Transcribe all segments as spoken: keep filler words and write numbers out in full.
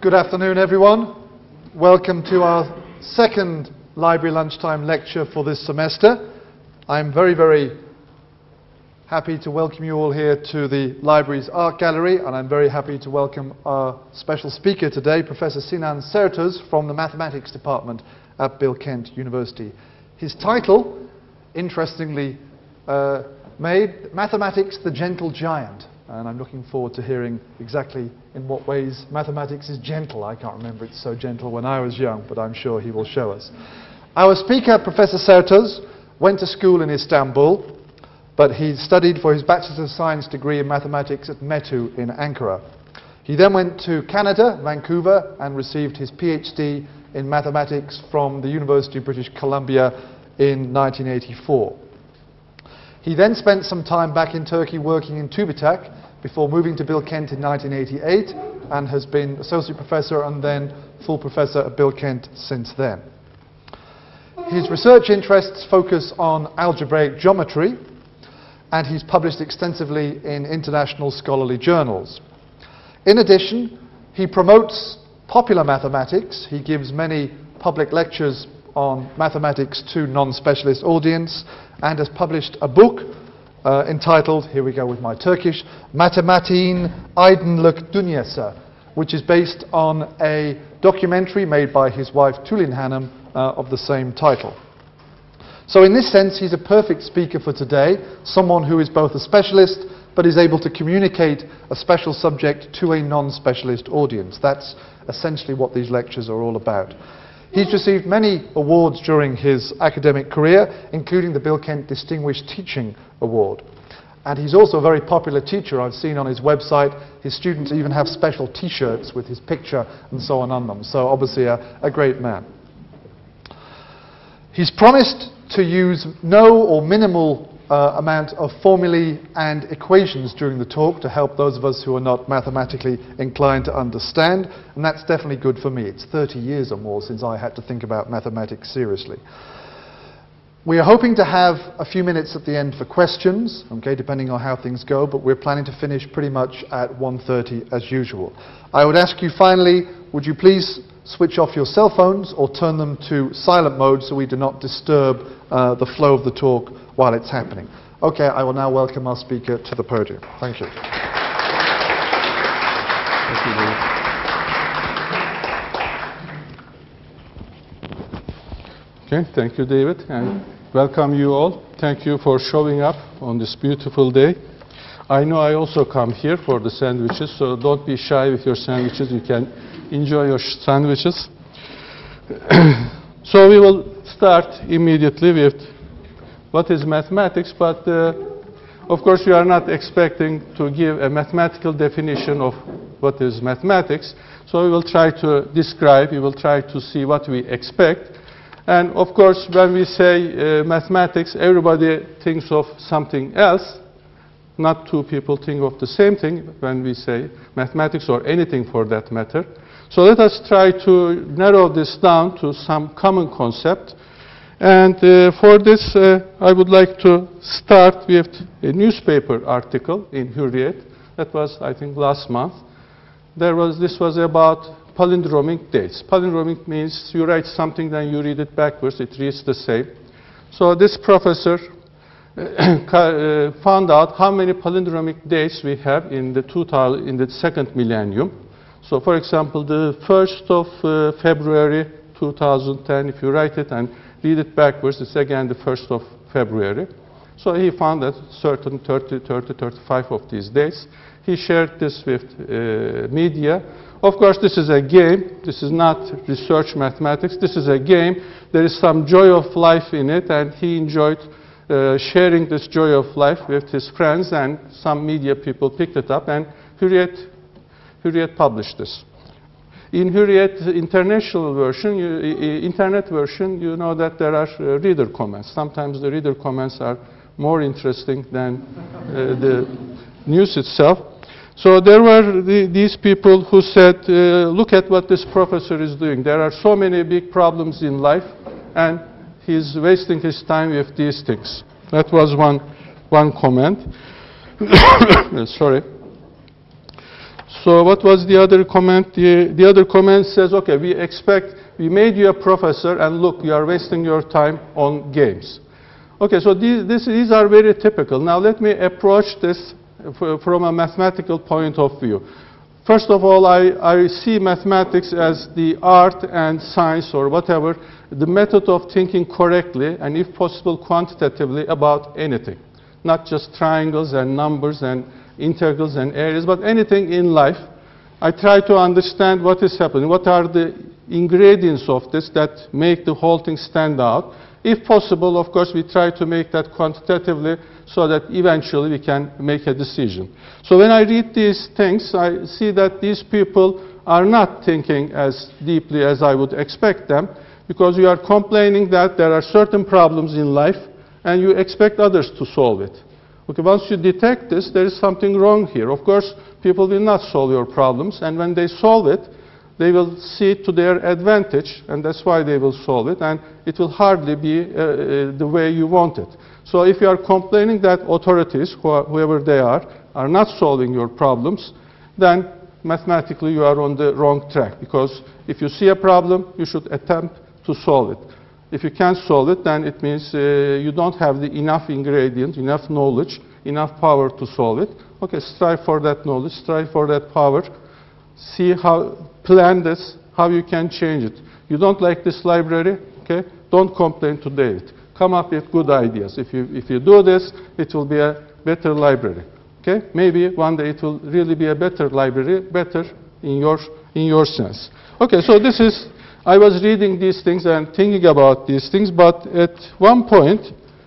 Good afternoon, everyone. Welcome to our second Library Lunchtime lecture for this semester. I'm very, very happy to welcome you all here to the library's art gallery, and I'm very happy to welcome our special speaker today, Professor Sinan Sertuz from the mathematics department at Bilkent University. His title, interestingly uh, made, Mathematics the Gentle Giant. And I'm looking forward to hearing exactly in what ways mathematics is gentle. I can't remember it's so gentle when I was young, but I'm sure he will show us. Our speaker, Professor Sertuz, went to school in Istanbul, but he studied for his Bachelor of Science degree in mathematics at METU in Ankara. He then went to Canada, Vancouver, and received his PhD in mathematics from the University of British Columbia in nineteen eighty-four. He then spent some time back in Turkey working in TÜBİTAK before moving to Bilkent in nineteen eighty-eight and has been associate professor and then full professor at Bilkent since then. His research interests focus on algebraic geometry, and he's published extensively in international scholarly journals. In addition, he promotes popular mathematics. He gives many public lectures on mathematics to non-specialist audience and has published a book uh, entitled, here we go with my Turkish, Matematiğin Aydınlık Dünyası, which is based on a documentary made by his wife Tülin Hanım uh, of the same title. So in this sense, he's a perfect speaker for today, someone who is both a specialist but is able to communicate a special subject to a non-specialist audience. That's essentially what these lectures are all about. He's received many awards during his academic career, including the Bilkent Distinguished Teaching Award. And he's also a very popular teacher. I've seen on his website, his students even have special t-shirts with his picture and so on on them. So obviously a, a great man. He's promised to use no or minimal Uh, amount of formulae and equations during the talk to help those of us who are not mathematically inclined to understand, and that's definitely good for me. It's thirty years or more since I had to think about mathematics seriously. We are hoping to have a few minutes at the end for questions, okay, depending on how things go, but we're planning to finish pretty much at one thirty as usual. I would ask you finally, would you please switch off your cell phones or turn them to silent mode so we do not disturb uh, the flow of the talk while it's happening. Okay, I will now welcome our speaker to the podium. Thank you. Thank you, David. Okay, thank you, David, and welcome you all. Thank you for showing up on this beautiful day. I know I also come here for the sandwiches, so don't be shy with your sandwiches. You can enjoy your sandwiches. So we will start immediately with what is mathematics, but uh, of course you are not expecting to give a mathematical definition of what is mathematics. So we will try to describe, we will try to see what we expect. And of course when we say uh, mathematics, everybody thinks of something else. Not two people think of the same thing when we say mathematics or anything for that matter. So let us try to narrow this down to some common concept. And uh, for this, uh, I would like to start with a newspaper article in Hürriyet. That was, I think, last month. There was, this was about palindromic dates. Palindromic means you write something, then you read it backwards. It reads the same. So this professor uh, found out how many palindromic dates we have in the, two thousand, in the second millennium. So, for example, the first of uh, February two thousand ten, if you write it and read it backwards, it's again the first of February. So he found that certain thirty, thirty, thirty-five of these dates. He shared this with uh, media. Of course, this is a game. This is not research mathematics. This is a game. There is some joy of life in it, and he enjoyed uh, sharing this joy of life with his friends, and some media people picked it up, and Hürriyet, Hürriyet published this. In Hürriyet international version, you, internet version, you know that there are uh, reader comments. Sometimes the reader comments are more interesting than uh, the news itself. So there were the, these people who said, uh, look at what this professor is doing. There are so many big problems in life, and he's wasting his time with these things. That was one, one comment. Sorry. So what was the other comment? The, the other comment says, okay, we expect, we made you a professor, and look, you are wasting your time on games. Okay, so these, this, these are very typical. Now let me approach this from a mathematical point of view. First of all, I, I see mathematics as the art and science, or whatever, the method of thinking correctly, and if possible quantitatively, about anything. Not just triangles and numbers and integrals and areas, but anything in life. I try to understand what is happening, what are the ingredients of this that make the whole thing stand out. If possible, of course, we try to make that quantitatively so that eventually we can make a decision. So when I read these things, I see that these people are not thinking as deeply as I would expect them, because you are complaining that there are certain problems in life and you expect others to solve it. Okay, once you detect this, there is something wrong here. Of course, people will not solve your problems, and when they solve it, they will see it to their advantage, and that's why they will solve it, and it will hardly be uh, uh, the way you want it. So if you are complaining that authorities, who whoever they are, are not solving your problems, then mathematically you are on the wrong track, because if you see a problem, you should attempt to solve it. If you can't solve it, then it means uh, you don't have the enough ingredient, enough knowledge, enough power to solve it. Okay, strive for that knowledge, strive for that power. See how, plan this, how you can change it. You don't like this library, okay? Don't complain to David. Come up with good ideas. If you, if you do this, it will be a better library, okay? Maybe one day it will really be a better library, better in your, in your sense. Okay, so this is, I was reading these things and thinking about these things, but at one point,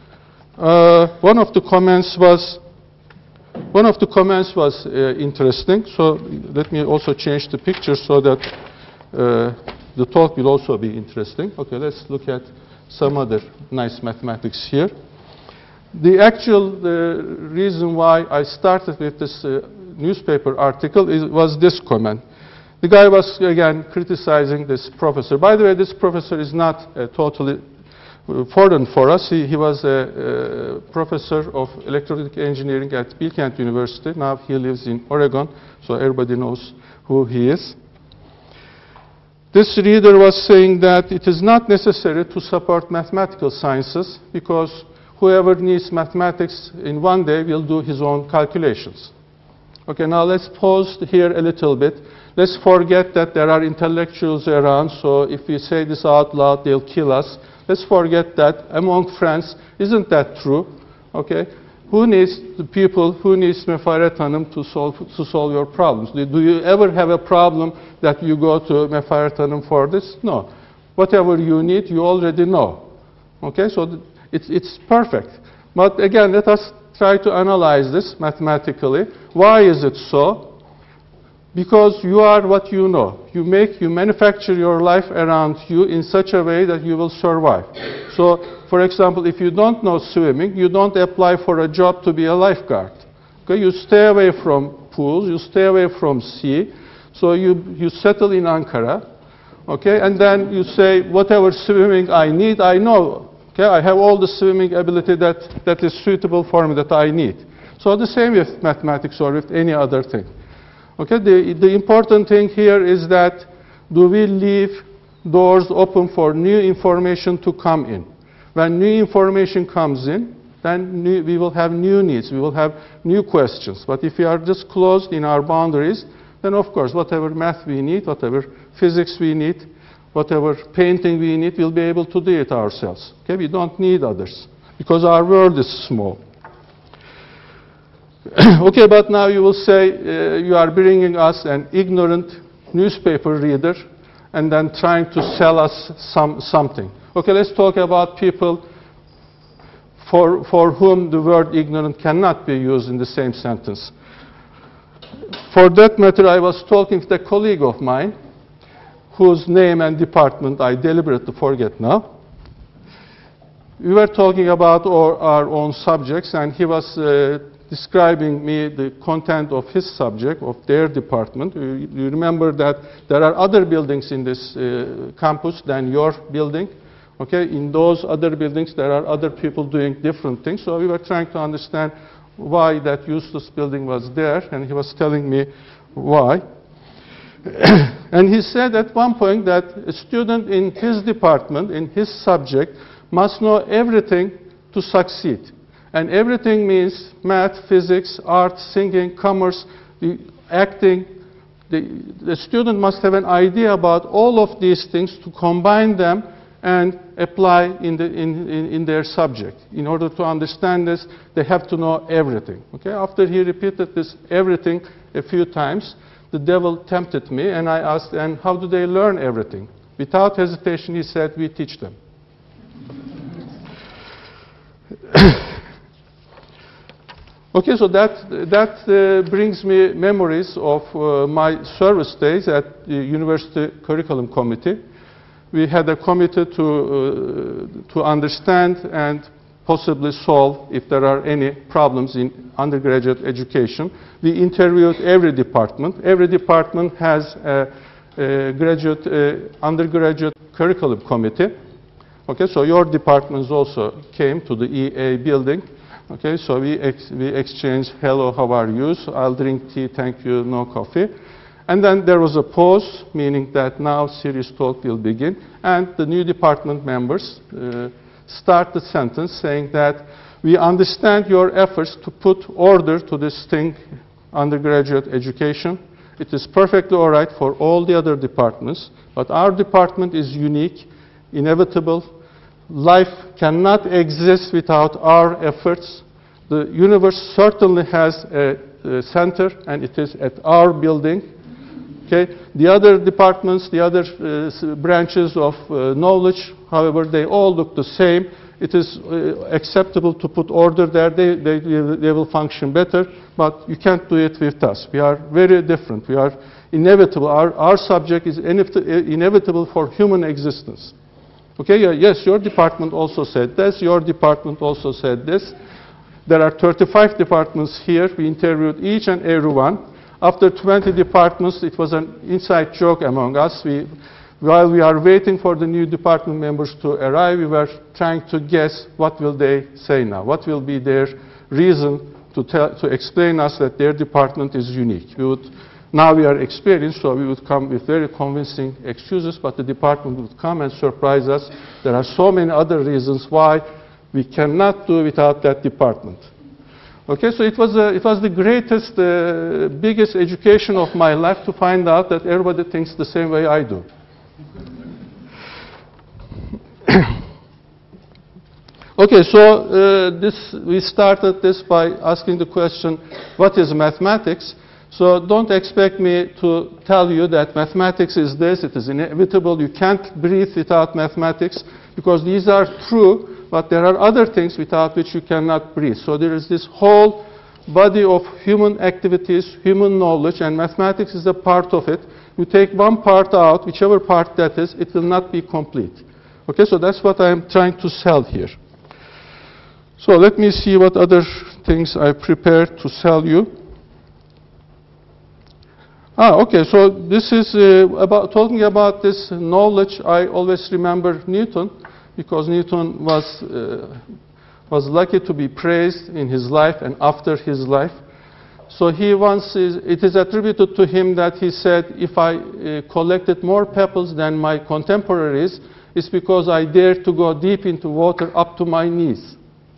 uh, one of the comments was, One of the comments was uh, interesting, so let me also change the picture so that uh, the talk will also be interesting. Okay, let's look at some other nice mathematics here. The actual uh, reason why I started with this uh, newspaper article is, was this comment. The guy was, again, criticizing this professor. By the way, this professor is not uh, totally foreign for us. He, he was a, a professor of electronic engineering at Bilkent University. Now he lives in Oregon, so everybody knows who he is. This reader was saying that it is not necessary to support mathematical sciences, because whoever needs mathematics in one day will do his own calculations. Okay, now let's pause here a little bit. Let's forget that there are intellectuals around, so if we say this out loud, they'll kill us. Let's forget that. Among friends, isn't that true? Okay, who needs the people, who needs Meferet Hanım to solve, to solve your problems? Do, do you ever have a problem that you go to Meferet Hanım for this? No. Whatever you need, you already know. Okay, so th it's, it's perfect. But again, let us try to analyze this mathematically. Why is it so? Because you are what you know. You make, you manufacture your life around you in such a way that you will survive. So, for example, if you don't know swimming, you don't apply for a job to be a lifeguard. Okay, you stay away from pools, you stay away from sea. So you, you settle in Ankara, okay, and then you say, whatever swimming I need, I know. Okay, I have all the swimming ability that, that is suitable for me, that I need. So the same with mathematics or with any other thing. Okay, the, the important thing here is that, do we leave doors open for new information to come in? When new information comes in, then new, we will have new needs, we will have new questions. But if we are just closed in our boundaries, then of course, whatever math we need, whatever physics we need, whatever painting we need, we'll be able to do it ourselves. Okay, we don't need others, because our world is small. Okay, but now you will say uh, you are bringing us an ignorant newspaper reader and then trying to sell us some, something. Okay, let's talk about people for, for whom the word ignorant cannot be used in the same sentence. For that matter, I was talking with a colleague of mine whose name and department I deliberately forget now. We were talking about our, our own subjects, and he was uh, describing me the content of his subject, of their department. You, you remember that there are other buildings in this uh, campus than your building. Okay, in those other buildings there are other people doing different things. So we were trying to understand why that useless building was there, and he was telling me why. And he said at one point that a student in his department, in his subject, must know everything to succeed. And everything means math, physics, art, singing, commerce, the acting. The, the student must have an idea about all of these things to combine them and apply in, the, in, in, in their subject. In order to understand this, they have to know everything. Okay? After he repeated this everything a few times, the devil tempted me, and I asked, and how do they learn everything? Without hesitation, he said, we teach them. Okay, so that, that uh, brings me memories of uh, my service days at the University Curriculum Committee. We had a committee to, uh, to understand and possibly solve if there are any problems in undergraduate education. We interviewed every department. Every department has a, a graduate, uh, undergraduate curriculum committee. Okay, so your departments also came to the E A building. Okay, so we, ex we exchanged, hello, how are you? So I'll drink tea, thank you, no coffee. And then there was a pause, meaning that now serious talk will begin. And the new department members uh, start the sentence saying that we understand your efforts to put order to this thing, undergraduate education. It is perfectly all right for all the other departments, but our department is unique, inevitable. Life cannot exist without our efforts. The universe certainly has a, a center, and it is at our building. Okay? The other departments, the other uh, branches of uh, knowledge, however, they all look the same. It is uh, acceptable to put order there. They, they, they will function better, but you can't do it with us. We are very different. We are inevitable. Our, our subject is inevitable for human existence. Okay, yes, your department also said this. Your department also said this. There are thirty-five departments here. We interviewed each and every one. After twenty departments, it was an inside joke among us. We, while we are waiting for the new department members to arrive, we were trying to guess what will they say now. What will be their reason to, tell, to explain us that their department is unique. We would, now we are experienced, so we would come with very convincing excuses, but the department would come and surprise us. There are so many other reasons why we cannot do without that department. Okay, so it was, a, it was the greatest, uh, biggest education of my life to find out that everybody thinks the same way I do. Okay, so uh, this, we started this by asking the question, what is mathematics? So don't expect me to tell you that mathematics is this, it is inevitable, you can't breathe without mathematics, because these are true, but there are other things without which you cannot breathe. So there is this whole body of human activities, human knowledge, and mathematics is a part of it. You take one part out, whichever part that is, it will not be complete. Okay, so that's what I'm trying to sell here. So let me see what other things I prepared to sell you. Ah, okay, so this is uh, about talking about this knowledge. I always remember Newton, because Newton was, uh, was lucky to be praised in his life and after his life. So he once, is, it is attributed to him that he said, if I uh, collected more pebbles than my contemporaries, it's because I dared to go deep into water up to my knees.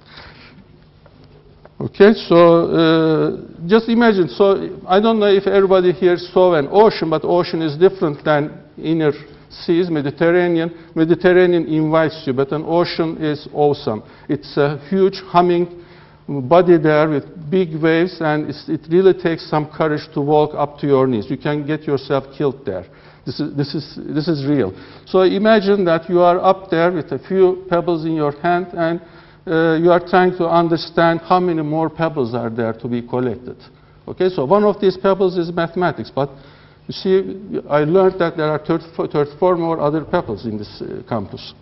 Okay, so uh, just imagine, so I don't know if everybody here saw an ocean, but ocean is different than inner seas, Mediterranean. Mediterranean invites you, but an ocean is awesome. It's a huge humming body there with big waves, and it's, it really takes some courage to walk up to your knees. You can get yourself killed there. This is, this is, this is real. So imagine that you are up there with a few pebbles in your hand, and Uh, you are trying to understand how many more pebbles are there to be collected. Okay, so one of these pebbles is mathematics, but you see, I learned that there are thirty-four more other pebbles in this uh, campus.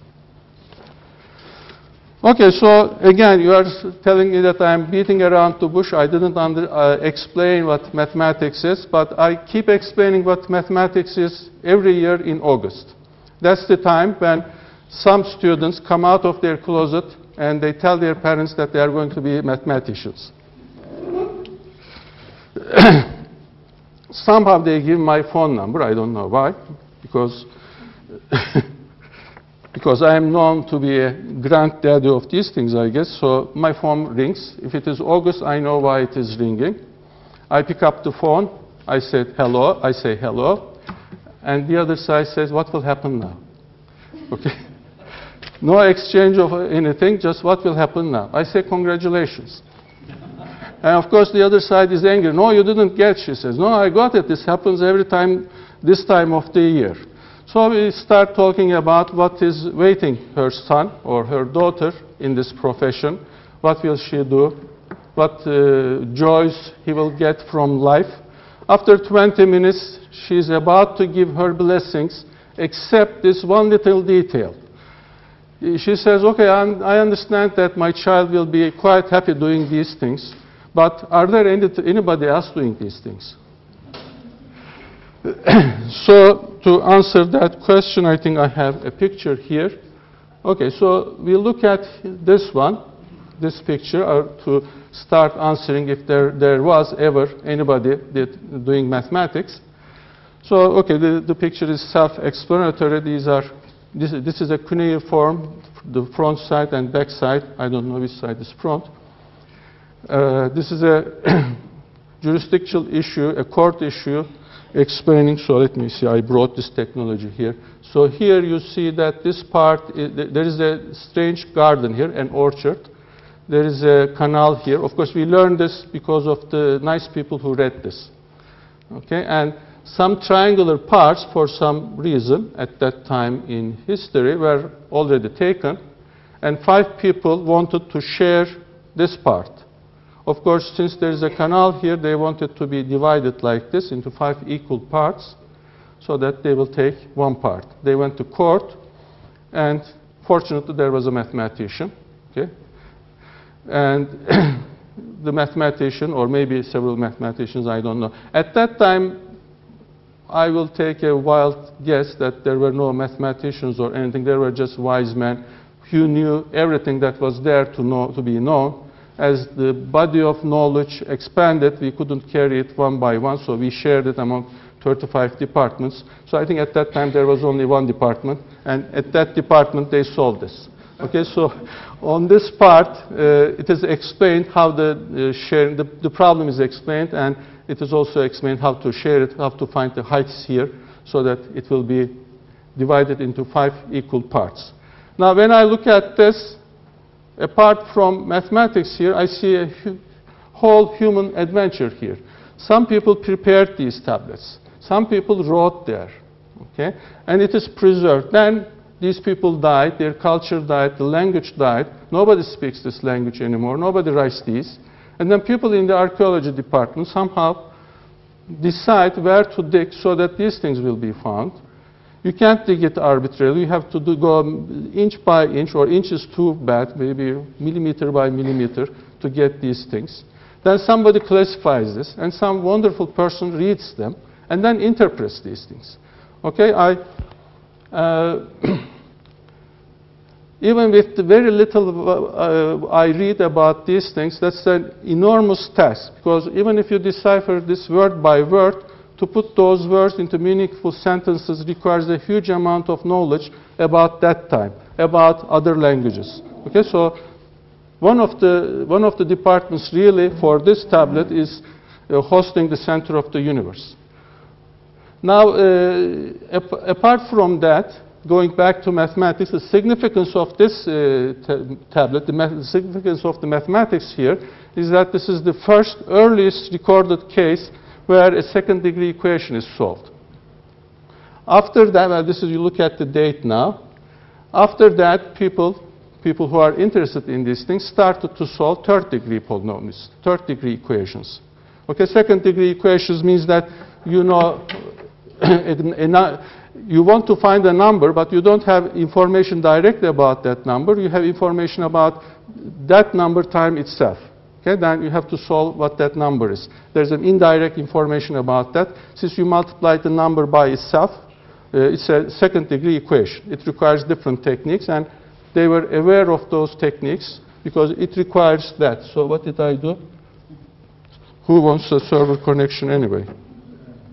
Okay, so again, you are telling me that I'm beating around the bush. I didn't under, uh, explain what mathematics is, but I keep explaining what mathematics is every year in August. That's the time when some students come out of their closet and they tell their parents that they are going to be mathematicians. somehow they give my phone number. I don't know why, because because I am known to be a granddaddy of these things, I guess. So my phone rings. If it is August, I know why it is ringing. I pick up the phone. I said hello. I say hello, and the other side says, "What will happen now?" Okay. No exchange of anything. Just what will happen now? I say congratulations. And of course, the other side is angry. No, you didn't get, she says. No, I got it. This happens every time, this time of the year. So we start talking about what is waiting her son or her daughter in this profession. What will she do? What uh, joys he will get from life. After twenty minutes, she's about to give her blessings, except this one little detail. She says, okay, I'm, I understand that my child will be quite happy doing these things. But are there any, anybody else doing these things? So to answer that question, I think I have a picture here. Okay, so we look at this one, this picture, or to start answering if there, there was ever anybody that doing mathematics. So, okay, the, the picture is self-explanatory. These are, this, this is a cuneiform, the front side and back side. I don't know which side is front. Uh, this is a jurisdictional issue, a court issue, explaining. So let me see, I brought this technology here. So here you see that this part, is, there is a strange garden here, an orchard. There is a canal here. Of course, we learned this because of the nice people who read this. Okay, and some triangular parts, for some reason, at that time in history, were already taken, and five people wanted to share this part. Of course, since there is a canal here, they wanted to be divided like this into five equal parts so that they will take one part. They went to court, and fortunately, there was a mathematician. Okay? And the mathematician, or maybe several mathematicians, I don't know. At that time, I will take a wild guess that there were no mathematicians or anything. There were just wise men who knew everything that was there to know, to be known. As the body of knowledge expanded, we couldn't carry it one by one, so we shared it among thirty-five departments. So I think at that time there was only one department, and at that department they solved this. Okay, so on this part, uh, it is explained how the uh, sharing, the, the problem is explained, and it is also explained how to share it, how to find the heights here, so that it will be divided into five equal parts. Now, when I look at this, apart from mathematics here, I see a hu whole human adventure here. Some people prepared these tablets. Some people wrote there, okay? And it is preserved. Then these people died, their culture died, the language died. Nobody speaks this language anymore. Nobody writes these. And then people in the archaeology department somehow decide where to dig so that these things will be found. You can't dig it arbitrarily. You have to do, go inch by inch, or inch is too bad, maybe millimeter by millimeter to get these things. Then somebody classifies this, and some wonderful person reads them, and then interprets these things. Okay, I, uh, even with the very little uh, I read about these things, that's an enormous task, because even if you decipher this word by word, to put those words into meaningful sentences requires a huge amount of knowledge about that time, about other languages. Okay, so one of the, one of the departments really for this tablet is uh, hosting the center of the universe. Now, uh, ap apart from that, going back to mathematics, the significance of this uh, tablet, the significance of the mathematics here, is that this is the first earliest recorded case where a second degree equation is solved. After that, well, this is, you look at the date now. After that, people, people who are interested in these things started to solve third degree polynomials, third degree equations. Okay, second degree equations means that you know, you want to find a number, but you don't have information directly about that number. You have information about that number time itself. Okay, then you have to solve what that number is. There's an indirect information about that. Since you multiply the number by itself, uh, it's a second degree equation. It requires different techniques, and they were aware of those techniques because it requires that. So what did I do? Who wants a server connection anyway?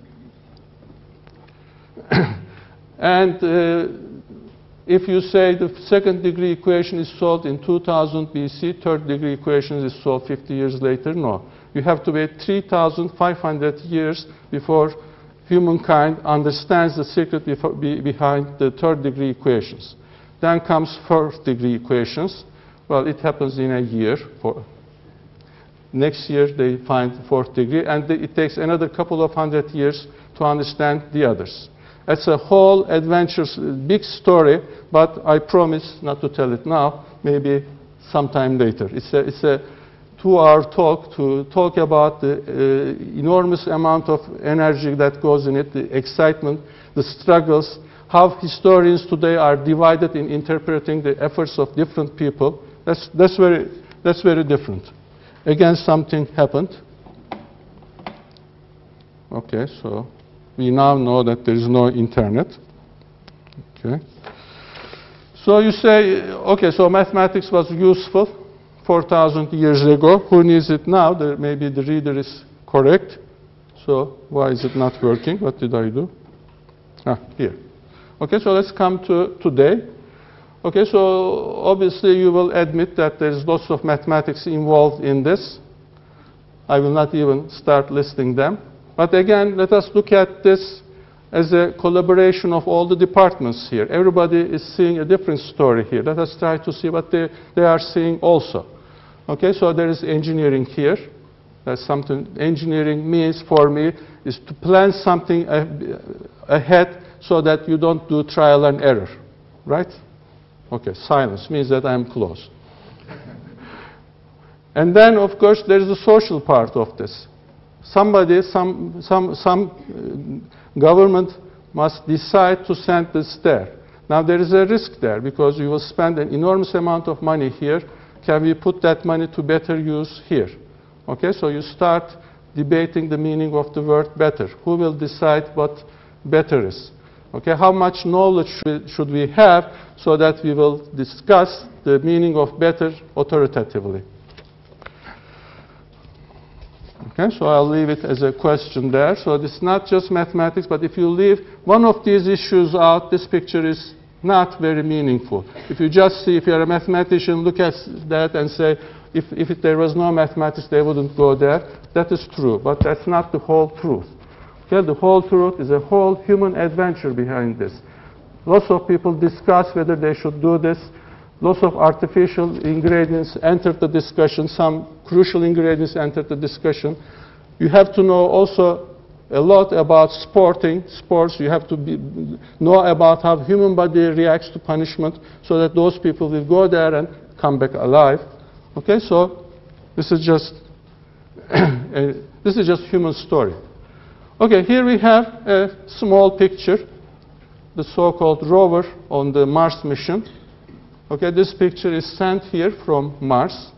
and uh, if you say the second degree equation is solved in two thousand B C, third degree equation is solved fifty years later, no. You have to wait three thousand five hundred years before humankind understands the secret before, be, behind the third degree equations. Then comes fourth degree equations. Well, it happens in a year. For next year they find fourth degree, and it takes another couple of hundred years to understand the others. It's a whole adventurous, big story, but I promise not to tell it now, maybe sometime later. It's a, it's a two-hour talk to talk about the uh, enormous amount of energy that goes in it, the excitement, the struggles, how historians today are divided in interpreting the efforts of different people. That's, that's, very, that's very different. Again, something happened. Okay, so we now know that there is no internet. Okay. So you say, okay, so mathematics was useful four thousand years ago. Who needs it now? There, maybe the reader is correct. So why is it not working? What did I do? Ah, here. Okay, so let's come to today. Okay, so obviously you will admit that there is lots of mathematics involved in this. I will not even start listing them. But again, let us look at this as a collaboration of all the departments here. Everybody is seeing a different story here. Let us try to see what they, they are seeing also. Okay, so there is engineering here. That's something engineering means for me is to plan something ahead so that you don't do trial and error, right? Okay, silence means that I'm close. And then, of course, there is the social part of this. Somebody, some, some, some uh, government must decide to send this there. Now, there is a risk there because you will spend an enormous amount of money here. Can we put that money to better use here? Okay, so you start debating the meaning of the word better. Who will decide what better is? Okay, how much knowledge should we have so that we will discuss the meaning of better authoritatively? Okay, so I'll leave it as a question there. So it's not just mathematics, but if you leave one of these issues out, this picture is not very meaningful. If you just see, if you're a mathematician, look at that and say, if, if there was no mathematics, they wouldn't go there. That is true, but that's not the whole truth. Okay, the whole truth is a whole human adventure behind this. Lots of people discuss whether they should do this. Lots of artificial ingredients entered the discussion. Some crucial ingredients entered the discussion. You have to know also a lot about sporting, sports. You have to be, know about how human body reacts to punishment so that those people will go there and come back alive. Okay, so this is just, a, this is just human story. Okay, here we have a small picture, the so-called rover on the Mars mission. Okay, this picture is sent here from Mars.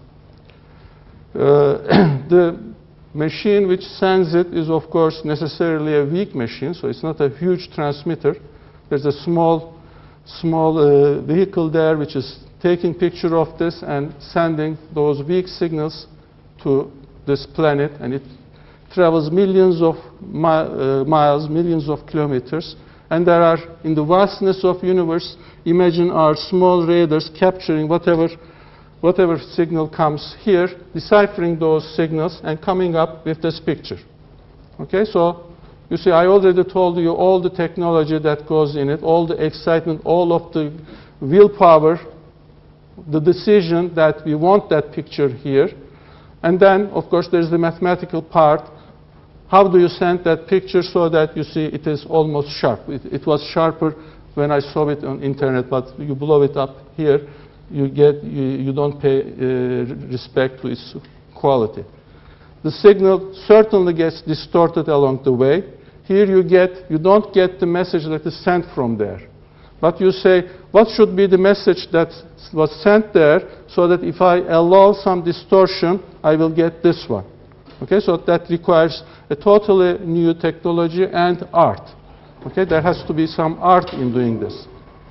Uh, the machine which sends it is, of course, necessarily a weak machine, so it's not a huge transmitter. There's a small, small uh, vehicle there which is taking picture of this and sending those weak signals to this planet, and it travels millions of mi uh, miles, millions of kilometers. And there are, in the vastness of universe, imagine our small radars capturing whatever, whatever signal comes here, deciphering those signals, and coming up with this picture. Okay, so you see, I already told you all the technology that goes in it, all the excitement, all of the willpower, the decision that we want that picture here. And then, of course, there's the mathematical part. How do you send that picture so that you see it is almost sharp? It, it was sharper when I saw it on internet, but you blow it up here, you get you, you don't pay uh, respect to its quality. The signal certainly gets distorted along the way. Here you get you don't get the message that is sent from there, but you say what should be the message that was sent there so that if I allow some distortion, I will get this one. Okay, so that requires a totally new technology and art. Okay, there has to be some art in doing this.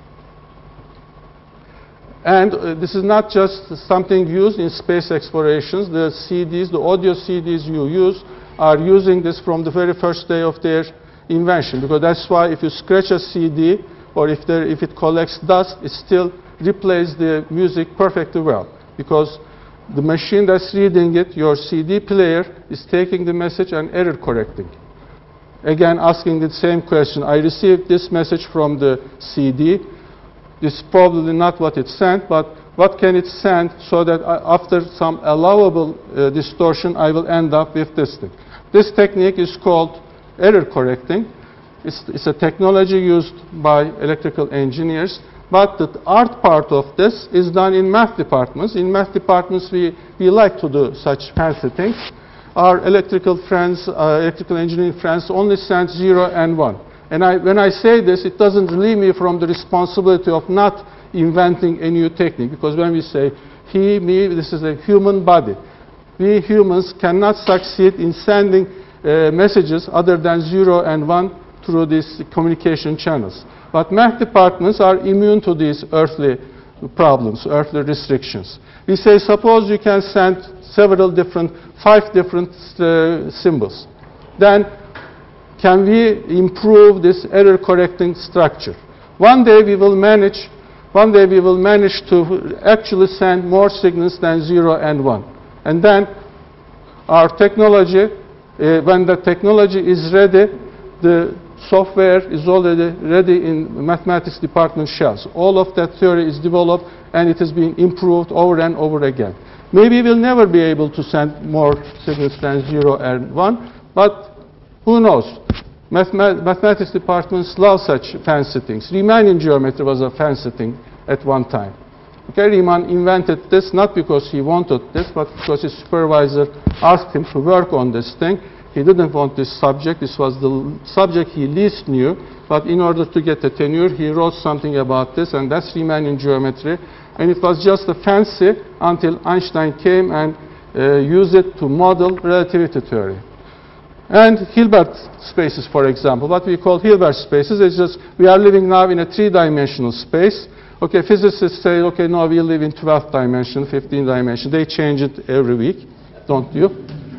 And uh, this is not just something used in space explorations. The C Ds, the audio C Ds you use, are using this from the very first day of their invention, because that's why if you scratch a C D or if, there, if it collects dust, it still replays the music perfectly well, because the machine that's reading it, your C D player, is taking the message and error correcting. Again, asking the same question. I received this message from the C D. This is probably not what it sent, but what can it send so that I, after some allowable uh, distortion, I will end up with this thing. This technique is called error correcting. It's, it's a technology used by electrical engineers. But the art part of this is done in math departments. In math departments, we, we like to do such fancy things. Our electrical friends, uh, electrical engineering friends only send zero and one. And I, when I say this, it doesn't relieve me from the responsibility of not inventing a new technique. Because when we say he, me, this is a human body. We humans cannot succeed in sending uh, messages other than zero and one through these communication channels. But math departments are immune to these earthly problems, earthly restrictions. We say, suppose you can send several different, five different uh, symbols. Then, can we improve this error correcting structure? One day we will manage, one day we will manage to actually send more signals than zero and one. And then, our technology, uh, when the technology is ready, the software is already ready in mathematics department shelves. All of that theory is developed and it is being improved over and over again. Maybe we'll never be able to send more signals than zero and one, but who knows? Mathema- mathematics departments love such fancy things. Riemannian geometry was a fancy thing at one time. Okay, Riemann invented this not because he wanted this, but because his supervisor asked him to work on this thing. He didn't want this subject. This was the subject he least knew. But in order to get a tenure, he wrote something about this, and that's Riemannian geometry. And it was just a fancy until Einstein came and uh, used it to model relativity theory. And Hilbert spaces, for example, what we call Hilbert spaces is just we are living now in a three-dimensional space. Okay, physicists say, okay, no, we live in twelfth dimension, fifteenth dimension. They change it every week, don't you?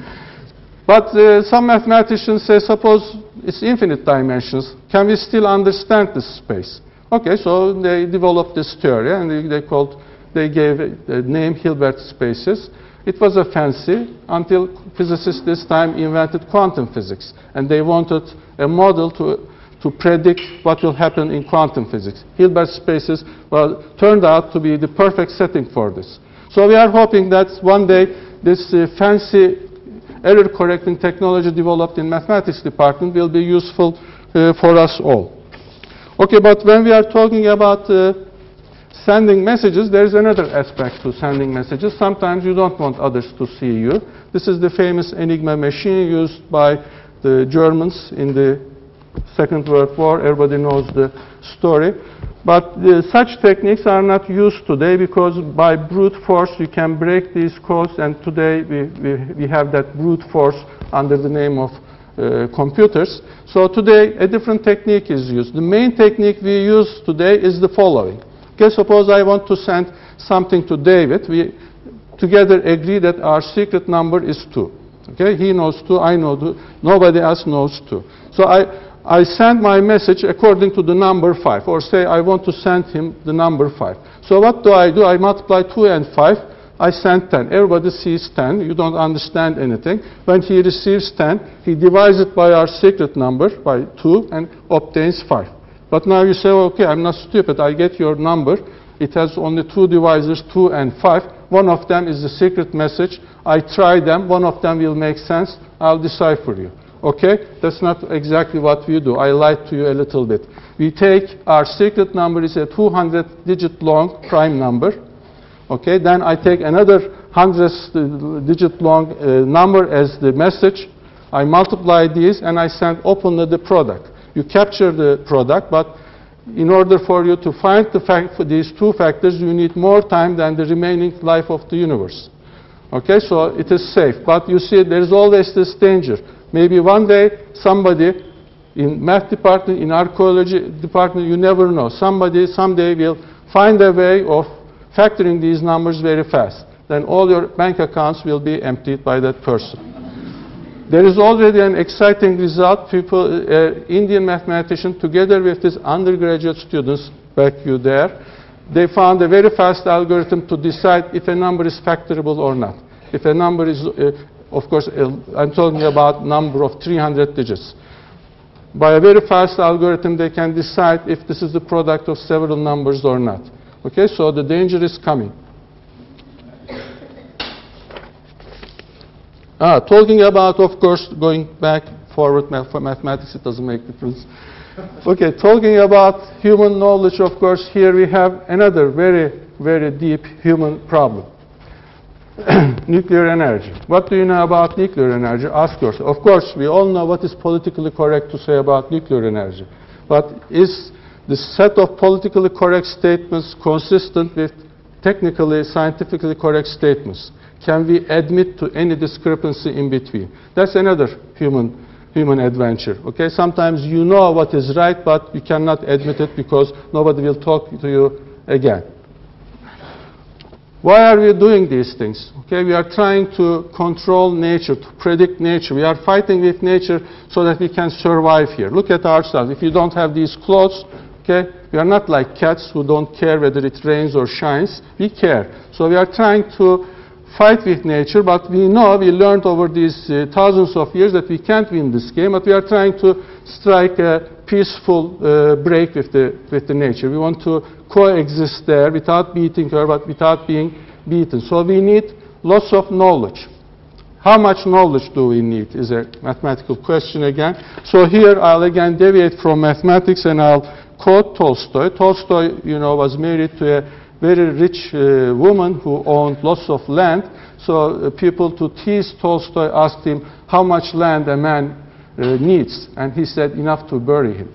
But uh, some mathematicians say, suppose it's infinite dimensions. Can we still understand this space? Okay, so they developed this theory, and they, they called, they gave it the name Hilbert spaces. It was a fancy until physicists this time invented quantum physics, and they wanted a model to to predict what will happen in quantum physics. Hilbert spaces, well, turned out to be the perfect setting for this. So we are hoping that one day this uh, fancy error correcting technology developed in mathematics department will be useful uh, for us all. Okay, but when we are talking about uh, sending messages, there is another aspect to sending messages. Sometimes you don't want others to see you. This is the famous Enigma machine used by the Germans in the Second World War. Everybody knows the story. But uh, such techniques are not used today because by brute force you can break these codes, and today we, we, we have that brute force under the name of uh, computers. So today a different technique is used. The main technique we use today is the following. Okay, suppose I want to send something to David. We together agree that our secret number is two. Okay, he knows two, I know two, nobody else knows two. So I I send my message according to the number five, or say I want to send him the number five. So what do I do? I multiply two and five, I send ten. Everybody sees ten, you don't understand anything. When he receives ten, he divides it by our secret number, by two, and obtains five. But now you say, okay, I'm not stupid, I get your number. It has only two divisors, two and five. One of them is the secret message. I try them, one of them will make sense, I'll decipher you. Okay, that's not exactly what we do. I lied to you a little bit. We take our secret number is a two hundred digit long prime number. Okay, then I take another one hundred digit long uh, number as the message. I multiply these and I send openly the product. You capture the product, but in order for you to find the fact for these two factors, you need more time than the remaining life of the universe. Okay, so it is safe. But you see, there is always this danger. Maybe one day somebody in math department, in archaeology department, you never know. Somebody someday will find a way of factoring these numbers very fast. Then all your bank accounts will be emptied by that person. There is already an exciting result. People, uh, Indian mathematician, together with his undergraduate students, back you there, they found a very fast algorithm to decide if a number is factorable or not. If a number is, uh, of course, uh, I'm talking about number of three hundred digits. By a very fast algorithm, they can decide if this is the product of several numbers or not. Okay, so the danger is coming. Ah, talking about, of course, going back forward math for mathematics, it doesn't make a difference. Okay, talking about human knowledge, of course, here we have another very, very deep human problem. Nuclear energy. What do you know about nuclear energy? Ask yourself. Of course, we all know what is politically correct to say about nuclear energy. But is the set of politically correct statements consistent with technically, scientifically correct statements? Can we admit to any discrepancy in between? That's another human, human adventure. Okay? Sometimes you know what is right, but you cannot admit it because nobody will talk to you again. Why are we doing these things? Okay, we are trying to control nature, to predict nature. We are fighting with nature so that we can survive here. Look at ourselves. If you don't have these clothes, okay, we are not like cats who don't care whether it rains or shines. We care. So we are trying to fight with nature, but we know, we learned over these uh, thousands of years that we can't win this game, but we are trying to strike a peaceful uh, break with the, with the nature. We want to coexist there without beating her, but without being beaten. So we need lots of knowledge. How much knowledge do we need is a mathematical question again. So here I'll again deviate from mathematics and I'll quote Tolstoy. Tolstoy, you know, was married to a very rich uh, woman who owned lots of land. So uh, people, to tease Tolstoy, asked him how much land a man uh, needs. And he said, enough to bury him.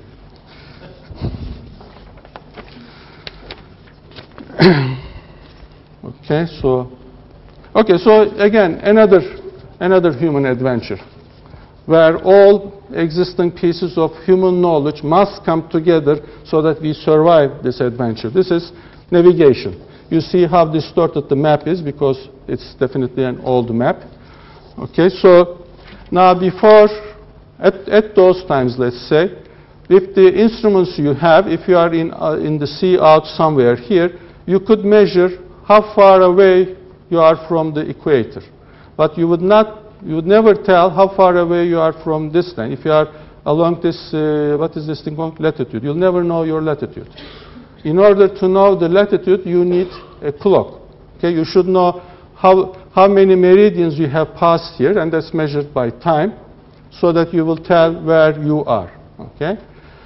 Okay, so, okay, so again, another, another human adventure where all existing pieces of human knowledge must come together so that we survive this adventure. This is navigation. You see how distorted the map is because it's definitely an old map. Okay, so now before, at, at those times, let's say, with the instruments you have, if you are in, uh, in the sea out somewhere here, you could measure how far away you are from the equator. But you would not, you would never tell how far away you are from this line. If you are along this, uh, what is this thing called? Latitude. You'll never know your latitude. In order to know the latitude, you need a clock. Okay, you should know how, how many meridians you have passed here, and that's measured by time, so that you will tell where you are. Okay?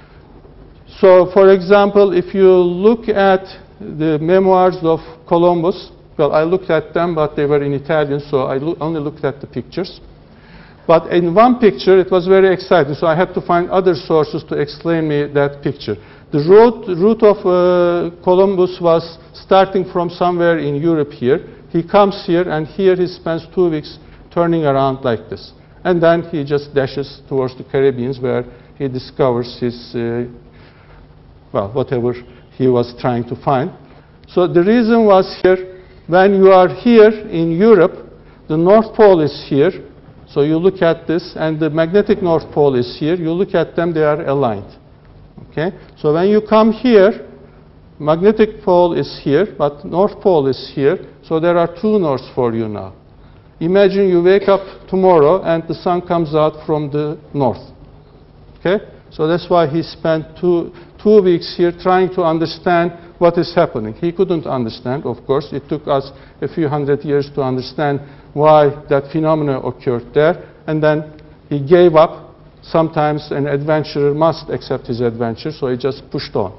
So, for example, if you look at the memoirs of Columbus, well, I looked at them, but they were in Italian, so I lo- only looked at the pictures. But in one picture, it was very exciting, so I had to find other sources to explain me that picture. The route, route of uh, Columbus was starting from somewhere in Europe here. He comes here, and here he spends two weeks turning around like this. And then he just dashes towards the Caribbean, where he discovers his, uh, well, whatever he was trying to find. So the reason was here, when you are here in Europe, the North Pole is here. So you look at this, and the magnetic North Pole is here. You look at them, they are aligned. Okay? So when you come here, magnetic pole is here, but North Pole is here. So there are two norths for you now. Imagine you wake up tomorrow and the sun comes out from the north. Okay? So that's why he spent two, two weeks here trying to understand what is happening. He couldn't understand, of course. It took us a few hundred years to understand why that phenomenon occurred there. And then he gave up. Sometimes an adventurer must accept his adventure, so he just pushed on.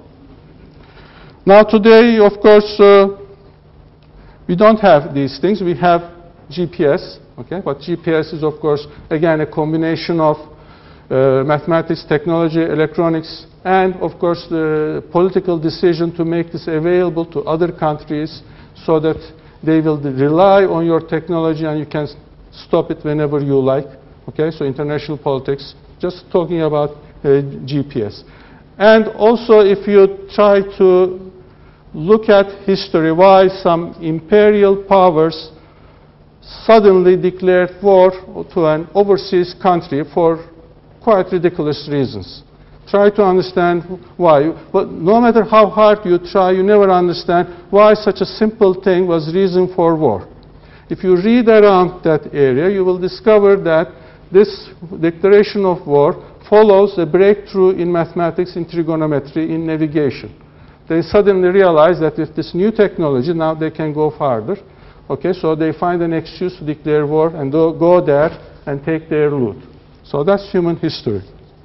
Now today, of course, uh, we don't have these things. We have G P S, okay? But G P S is, of course, again, a combination of uh, mathematics, technology, electronics, and, of course, the political decision to make this available to other countries so that they will rely on your technology and you can stop it whenever you like. Okay, so international politics, just talking about uh, G P S. And also, if you try to look at history, why some imperial powers suddenly declared war to an overseas country for quite ridiculous reasons. Try to understand why. But no matter how hard you try, you never understand why such a simple thing was reason for war. If you read around that area, you will discover that this declaration of war follows a breakthrough in mathematics, in trigonometry, in navigation. They suddenly realize that with this new technology, now they can go farther. Okay, so they find an excuse to declare war and go, go there and take their loot. So that's human history.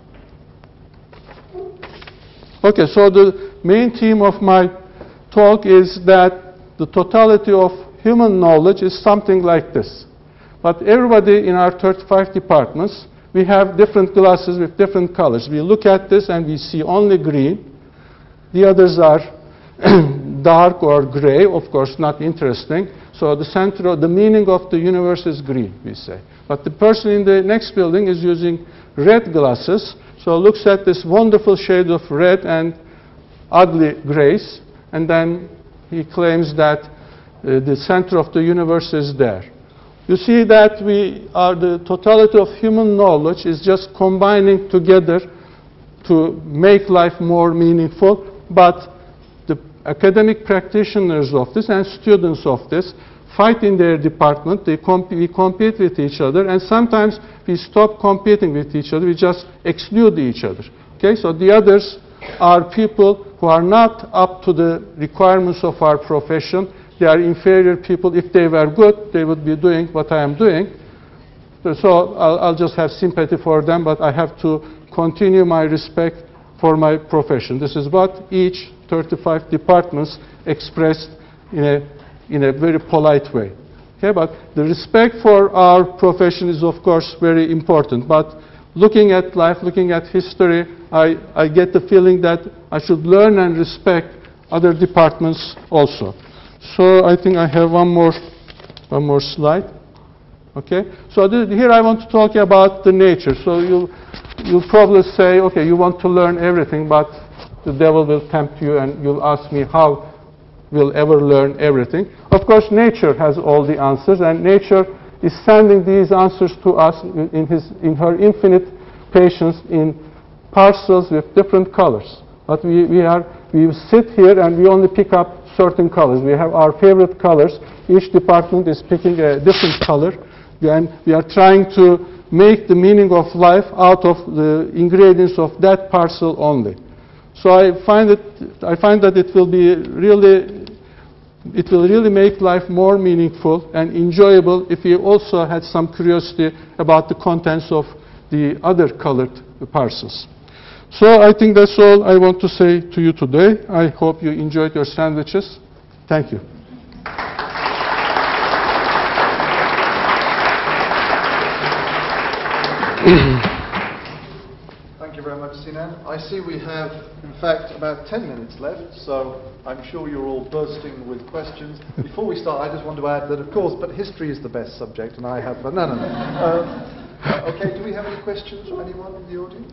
Okay, so the main theme of my talk is that the totality of human knowledge is something like this. But everybody in our thirty-five departments, we have different glasses with different colors. We look at this and we see only green. The others are dark or gray, of course, not interesting. So the center, the meaning of the universe is green, we say. But the person in the next building is using red glasses, so looks at this wonderful shade of red and ugly grays, and then he claims that uh, the center of the universe is there. You see that we are the totality of human knowledge is just combining together to make life more meaningful, but the academic practitioners of this and students of this fight in their department. They comp we compete with each other, and sometimes we stop competing with each other. We just exclude each other. Okay, so the others are people who are not up to the requirements of our profession. They are inferior people. If they were good, they would be doing what I am doing. So I'll, I'll just have sympathy for them, but I have to continue my respect for my profession. This is what each thirty-five departments expressed in a, in a very polite way. Okay, but the respect for our profession is, of course, very important. But looking at life, looking at history, I, I get the feeling that I should learn and respect other departments also. So I think I have one more, one more slide. Okay, so th here I want to talk about the nature. So you'll, you'll probably say, okay, you want to learn everything, but the devil will tempt you and you'll ask me how we'll ever learn everything. Of course, nature has all the answers, and nature is sending these answers to us in, his, in her infinite patience in parcels with different colors. But we, we, are, we sit here and we only pick up certain colors. We have our favorite colors. Each department is picking a different color. And we are trying to make the meaning of life out of the ingredients of that parcel only. So I find, it, I find that it will be really, it will really make life more meaningful and enjoyable if we also had some curiosity about the contents of the other colored parcels. So I think that's all I want to say to you today. I hope you enjoyed your sandwiches. Thank you. Thank you very much, Sinan. I see we have, in fact, about ten minutes left, so I'm sure you're all bursting with questions. Before we start, I just want to add that, of course, but history is the best subject, and I have, but no, no, no. Um, okay, do we have any questions from anyone in the audience?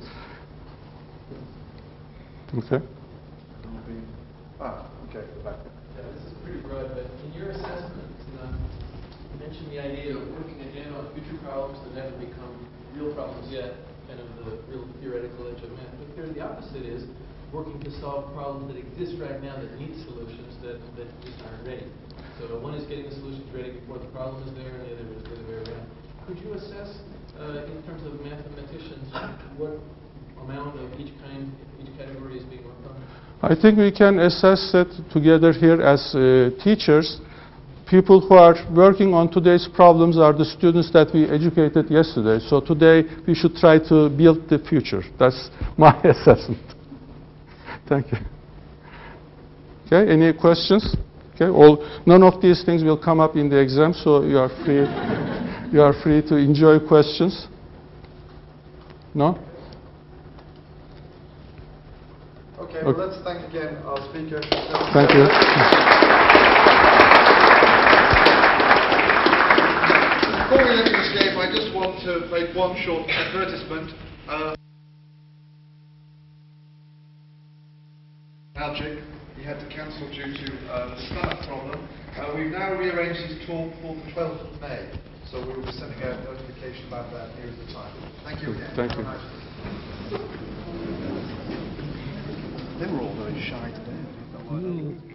Okay. Ah, okay, back. Yeah, this is pretty broad, but in your assessment, uh, you mentioned the idea of working again on future problems that haven't become real problems yet, kind of the real theoretical edge of math. But here the opposite is working to solve problems that exist right now that need solutions that, that just aren't ready. So one is getting the solutions ready before the problem is there, and the other is the other way around. Could you assess, uh, in terms of mathematicians, what amount of each kind, each category is being worked on? I think we can assess it together here as uh, teachers. People who are working on today's problems are the students that we educated yesterday. So today we should try to build the future. That's my assessment. Thank you. Okay, any questions? Okay, all, none of these things will come up in the exam, so you are free, you are free to enjoy questions. No? Okay, well, let's thank again our speaker. Thank you. Before we let you escape, I just want to make one short advertisement. Uh, Magic, he had to cancel due to uh, the stomach problem. Uh, we've now rearranged his talk for the twelfth of May, so we will be sending out notification about that near the time. Thank you again. Thank you. They were all very shy today.